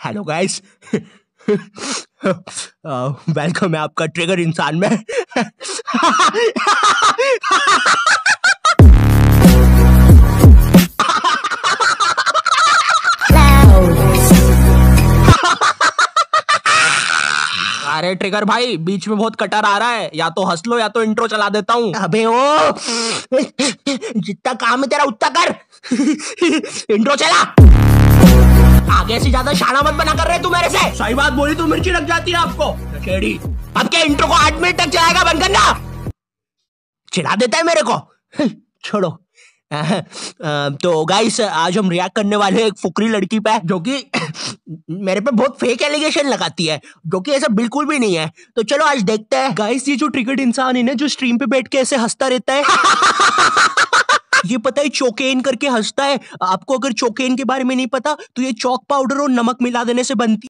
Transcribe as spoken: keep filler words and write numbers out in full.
Hello guys, welcome है आपका trigger इंसान में। अरे ट्रिगर भाई, बीच में बहुत कटर आ रहा है, या तो हंस लो या तो इंट्रो चला देता हूँ। अबे ओ, जितना काम है तेरा उतना कर। इंट्रो चला। आगे से ज्यादा शाना मत बना कर रहे तू मेरे से। सही बात बोली तो मिर्ची लग जाती है आपको। नशेड़ी, अब क्या इंट्रो को आठ मिनट तक चलाएगा? बंद करना। चिढ़ा देता है मेरे को। छोड़ो। तो गाइस, आज हम रिएक्ट करने वाले हैं एक फुकरी लड़की पे, जो कि मेरे पे बहुत फेक एलिगेशन लगाती है, जो कि ऐसा बिल्कुल भी नहीं है। तो चलो आज देखते हैं। गाइस, ये जो ट्रिगर्ड इंसान है ना, जो स्ट्रीम पे बैठ के ऐसे हंसता रहता है, ये पता है चोकेन करके हंसता है। आपको अगर चोकेन के बारे में नहीं पता तो ये चॉक पाउडर और नमक मिला देने से बनती